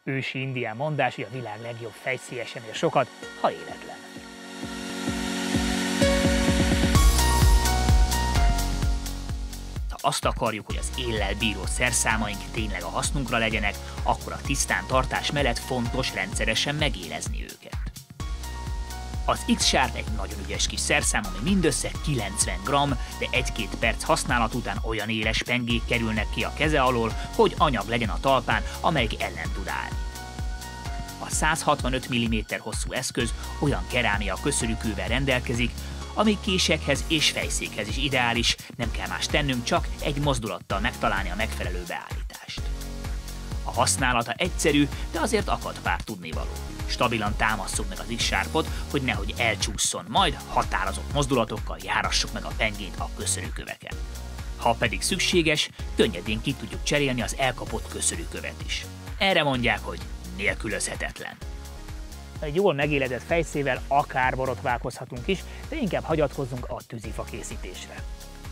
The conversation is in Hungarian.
Ősi indián mondás, hogy a világ legjobb fejszéje sem ér sokat, ha életlen. Ha azt akarjuk, hogy az éllel bíró szerszámaink tényleg a hasznunkra legyenek, akkor a tisztántartás mellett fontos rendszeresen megélezni őket. Az X-Sharp egy nagyon ügyes kis szerszám, ami mindössze 90 g, de 1-2 perc használat után olyan éles pengék kerülnek ki a keze alól, hogy anyag legyen a talpán, amelyik ellen tud állni. A 165 mm hosszú eszköz olyan kerámia köszörűkővel rendelkezik, ami késekhez és fejszékhez is ideális, nem kell más tennünk, csak egy mozdulattal megtalálni a megfelelő beállítást. A használata egyszerű, de azért akad pár tudnivaló. Stabilan támasszuk meg az X-Sharpot, hogy nehogy elcsússzon, majd határozott mozdulatokkal járassuk meg a pengét a köszörűköveken. Ha pedig szükséges, könnyedén ki tudjuk cserélni az elkapott köszörűkövet is. Erre mondják, hogy nélkülözhetetlen. Egy jól megéledett fejszével akár borotválkozhatunk is, de inkább hagyatkozzunk a tűzifa készítésre.